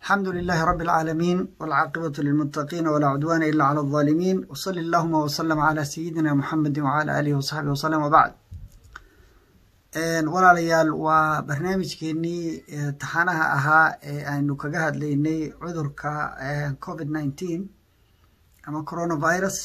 الحمد لله رب العالمين والعاقبة للمتقين ولا عدوان إلا على الظالمين وصلى اللهم وسلم على سيدنا محمد وعلى آله وصحبه وسلم وبعد walaalyaal waa barnaamijkeenii taxanaha ahaa ee aynu kaga hadlaynay cudurka COVID-19 ama coronavirus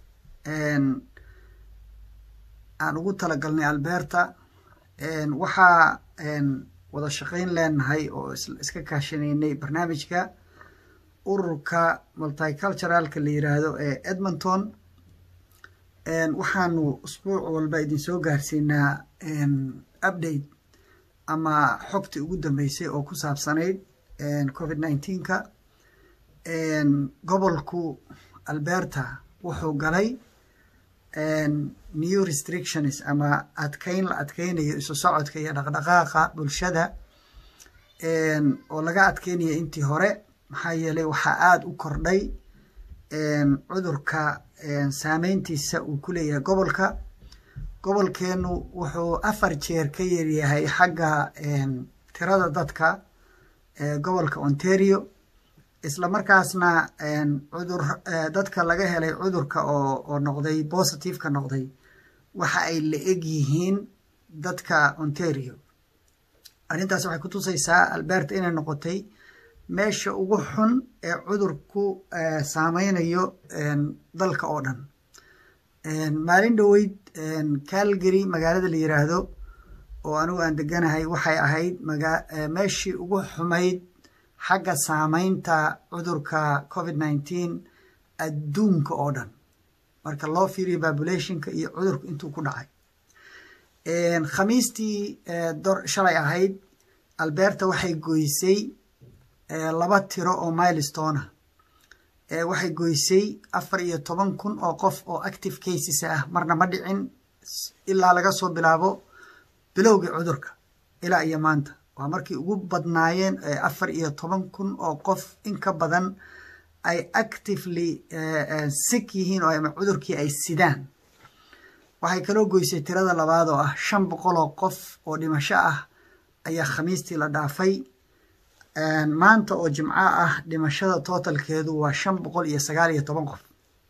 aan ugu talagalnay Alberta waxaa wada shaqayn leenahay oo iska kaashanaynay barnaamijka ururka multiculturalka la yiraahdo ee Edmonton waxaanu usbuuc walba idin soo gaarsiinaa update ama xogtii ugu dambeysay oo ku saabsanayd COVID-19 ka gobolku Alberta wuxuu galay new restrictions ama adkeynayo isu socodka iyo dhaqdhaqaaqa bulshada oo laga adkeynayo intii hore maxaa yeelay waxaa aad u kordhay cudurka saameyntiisa uu ku leeyahay gobolkeenu wuxuu 4 jeer ka yaryahay xagga tirada dadka gobolka Ontario isla markaasna dadka laga helay cudurka oo noqday positive ka noqday waxa ay la eg yihiin dadka Ontario arintaas waxay ku tusaysaa Alberta inay noqotay meesha ugu xun ee cudurku saameynayo dalka oo dhan maalin dhaweyd Calgary magaalada la yiraahdo oo anigu aan deganahay waxay ahayd meeshii ugu xumayd xagga saameynta cudurka COVID-19 adduunka oo dhan marka loo fiiriyo populationka iyo cudurku intuu ku dhacay khamiistii shalay ahayd Alberta waxay goysay 2 tiro oo milestone waxay goysay 14,000 oo qof oo active cases ah marna ma dhicin ilaa laga soo bilaabo bilowgii cudurka ilaa iyo maanta waa markii ugu badnaayeen 14,000 oo qof in ka badan ay actively sick yihiin oo cudurkii ay sidaan waxay kaloo goysay tirada labaad oo ah 500 oo qof oo dhimasho ah ayaa khamiistii la dhaafay maanta oo jimco ah dhimashada totalkeedu waa 519 qof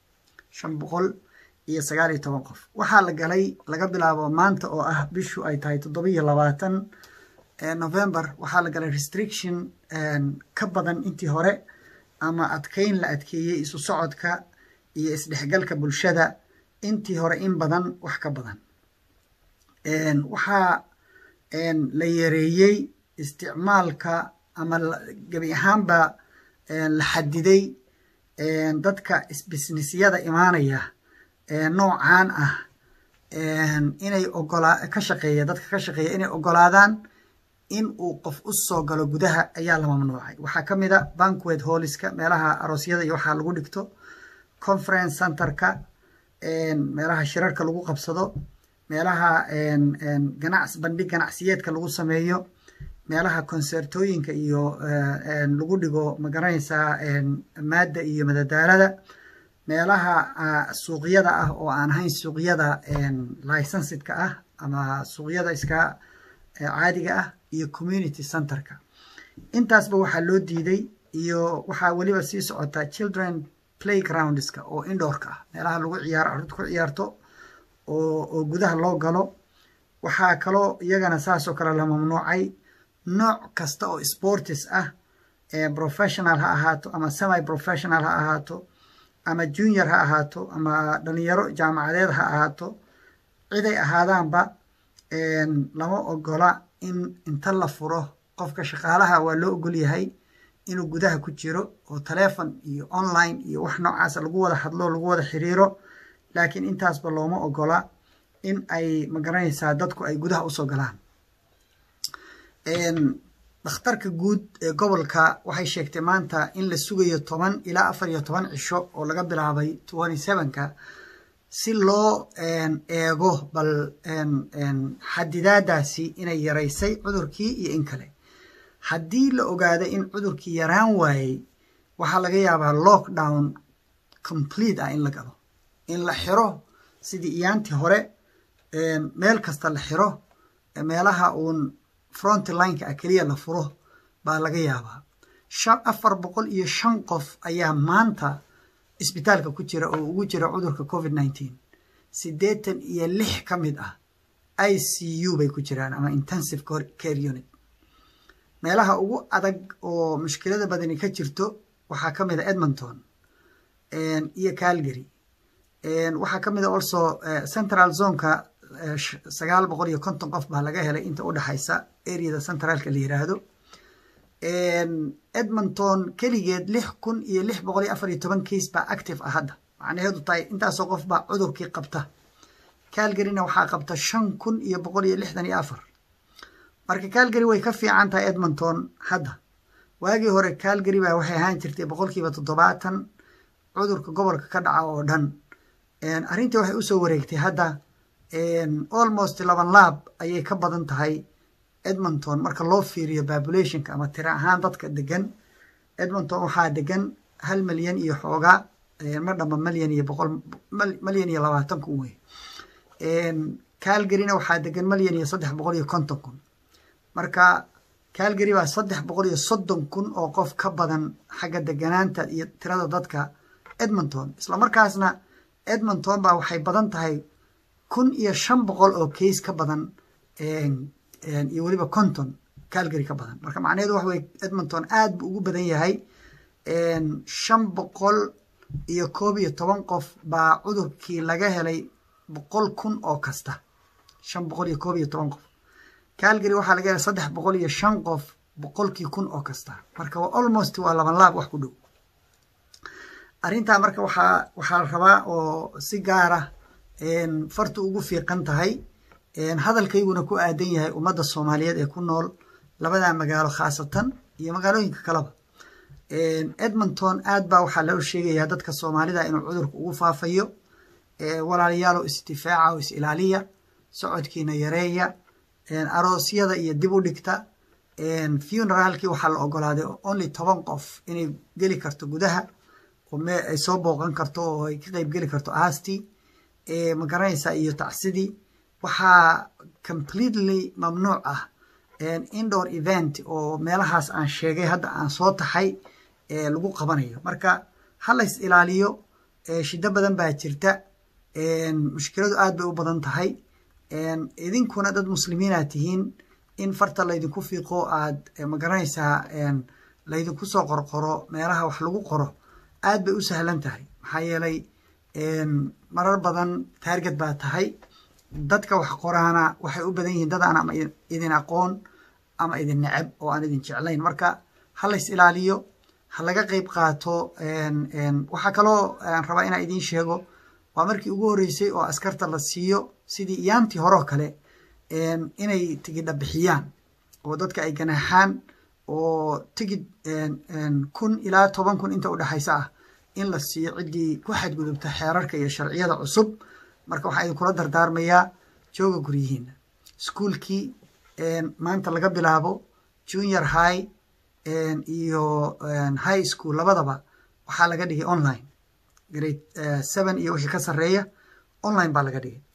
519 qof waxaa la galay laga bilaabo maanta oo ah bishu ay tahay 27 November waxaa la galay restriction ka badan intii hore ama adkeyn la adkeeyay isu socodka iyo isdhexgalka bulshada intii hore in badan wax ka badan waxaa la yareeyay isticmaalka ama gabi ahaanba la xadiday dadka businessyada imaanaya noocan ah inay ka shaqeeya inay ogolaadaan in uu qof u soo galo gudaha ayaa la mamnuucay waxaa kamid ah banquet halliska meelaha aroosyada iyo waxa lagu dhigto conference centerka meelaha shirarka lagu qabsado meelaha bandhig ganacsiyeedka lagu sameeyo meelaha konsertooyinka iyo lagu dhigo magaranaysaa maada iyo madadaalada meelaha suuqyada ah oo aan ahayn suuqyada licensed-ka ah ama suuqyada iska caadiga ah iyo community centerka intaasba waxaa loo diiday iyo waxaa waliba sii socota children playgroundska oo indoorka ah meelaha lagu ciyaaro carruurta ku ciyaarto oo gudaha loo galo waxaa kaloo iyagana saasoo kale la mamnuucay nooc kasta oo sports ah professional ha ahaato ama semi professional ha ahaato ama junior ha ahaato ama dhalinyaro jaamacadeed ha ahaato ciday ahaadaanba lama ogola in inta la furo qofka shaqaalaha waa loo ogol yahay inuu gudaha ku jiro oo telephone iyo online iyo wax noocaas lagu wada hadlo lagu wada xiriiro laakiin intaasba looma ogola in ay magaranaysaa dadku ay gudaha u soo galaan dhakhtarka guud ee gobolka waxay sheegtay maanta in la sugayo 10 ilaa 14 cisho oo laga bilaabay 27ka si loo eego bal xadidaadaasi inay yaraysay cudurkii iyo in kale haddii la ogaado in cudurkii yaraan waayey waxaa laga yaabaa lockdown complete ah in la galo in la xiro sidii iyaantii hore meel kasta la xiro meelaha uun front line-ka kaliya la furo baa laga yaabaa 405 qof ayaa maanta isbitaalka ku jira oo ugu jira cudurka COVID-19 86 ka mid ah ICU bay ku jiraan ama intensive care unit meelaha ugu adag oo mushkilada badani ka jirto waxaa ka mid ah Edmonton iyo Calgary waxaa ka mid ah also central zone-ka 950 qof baa laga helay inta u dhaxaysa area centralka la yiraahdo Edmonton kaligeed 6614 case baa active ah hadda macnaheedu tahay intaas qof baa cudurkii qabta Calgary-na waxaa qabta 5164 marka Calgary way ka fiican tahay Edmonton hadda waagii hore Calgary baa waxay ahaan jirtay 70% cudurka gobolka ka dhaca oo dhan arrintii waxay u soo wareegtay hadda almost 11 laab ayay ka badan tahay Edmonton marka loo fiiriyo populationka ama tira ahaan dadka degan Edmonton waxaa degan 1 milyan iyo xoogaa ma dhama milyan iyo 120 kun wey Calgary-na waxaa degan milyan iyo 350 kun marka Calgary baa 330 kun oo qof ka badan xagga deganaanta iyo tirada dadka Edmonton isla markaasna Edmonton baa waxay badan tahay 1500 oo case ka badan iyo waliba konton Calgary ka badan marka macnaheedu wax way Edmonton aad buu ugu badan yahay 511 qof baa cudurkii laga helay 100,000 oo kasta 511 qof Calgary waxaa laga helay 305 qof 100,000 oo kasta marka waa almost waa laba laab wax ku dhow arrinta marka waxaa rabaa oo si gaar ah fartu ugu fiiqan tahay hadalkayguna ku aadan yahay ummadda Soomaaliyeed ee ku nool labada magaalo khaasatan iyo magaalooyinka kaleba Edmonton aad baa waxaa loo sheegayaa dadka Soomaalida inuu cudurku ugu faafayo walaalayaal istifaaca oo is-ilaaliya socodkiina yareeya aroosyada iyo dib u dhigta funeralkii waxaa la ogolaaday only 10 qof inay geli karto gudaha oo ay soo booqan karto oo ay ka qayb geli karto aasti ma garanaysaa iyo tacsidii waxaa completely mamnuuc ah indoor event oo meelahaas aan sheegay hadda aan soo taxay lagu qabanayo marka hal is ilaaliyo shida badan baa jirta mushkiladu aad bay u badan tahay idinkuna dad muslimiin aad tihiin in farta laydinku fiiqo aad ma garanaysaa laydinku soo qorqoro meelaha wax lagu qoro aad bay u sahlan tahay maxaa yeelay marar badan target baa tahay dadka wax qoraana waxay u badan yihiin dad aan ama idin aqoon ama idin neceb oo aan idin jeclayn marka hal is ilaaliyo ha laga qayb qaato waxa kaloo aan rabaa inaan idin sheego waa markii ugu horeysay oo askarta la siiyo sidii iyaantii hore kale inay tigidh bixiyaan oo dadka ay ganaaxaan oo tigidh 1,000 ilaa 10,000 inta u dhaxaysa ah in la siiyo cidii ku xadgudubta xeerarka iyo sharciyada cusub marka waxaa idin kula dardaarmayaa jooga guryihiina iskuulkii maanta laga bilaabo junior high iyo high school labadaba waxaa laga dhigay online grade 7 iyo wixii ka sarreeya online baa laga dhigay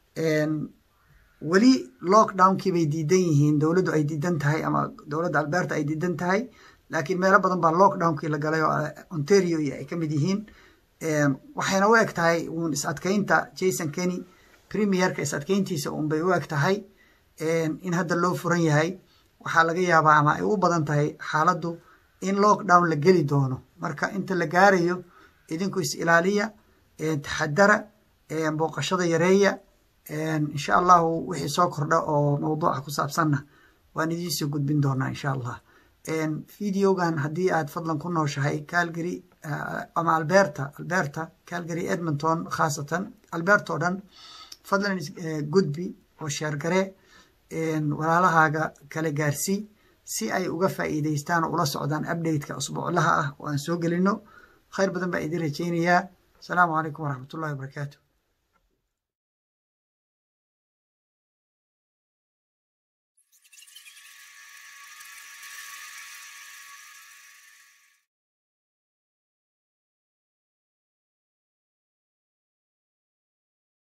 weli lockdownkii bay diidan yihiin dowladdu ay diidan tahay ama dowladda Alberta ay diidan tahay laakiin meelo badan baa lockdownkii la galay oo Ontario iyo ay ka mid yihiin waxayna u eg tahay uun is adkaynta Jason Kenney premierka is adkayntiisa uun bay u eg tahay in hadda loo furan yahay waxaa laga yaabaa ama ay u badan tahay xaaladdu in lockdown la geli doono marka inta la gaarayo idinku is ilaaliya taxadara booqashada yareeya insha Allah wixii soo kordha oo mowduuca ku saabsanna waan idin soo gudbin doonaa insha Allah videogan haddii aad fadlan ku nooshahay Calgary ama Alberta Calgary Edmonton khaasatan Alberta oo dhan fadlan gudbi oo share garee walaalahaaga kala gaarsii si ay uga faa'iideystaan oo ula socdaan update-ka usbuuclaha ah oo aan soo gelino khayr badan baa idin rajaynayaa. Asalaamu calaykum waraxmatullaahi wabarakaatuh.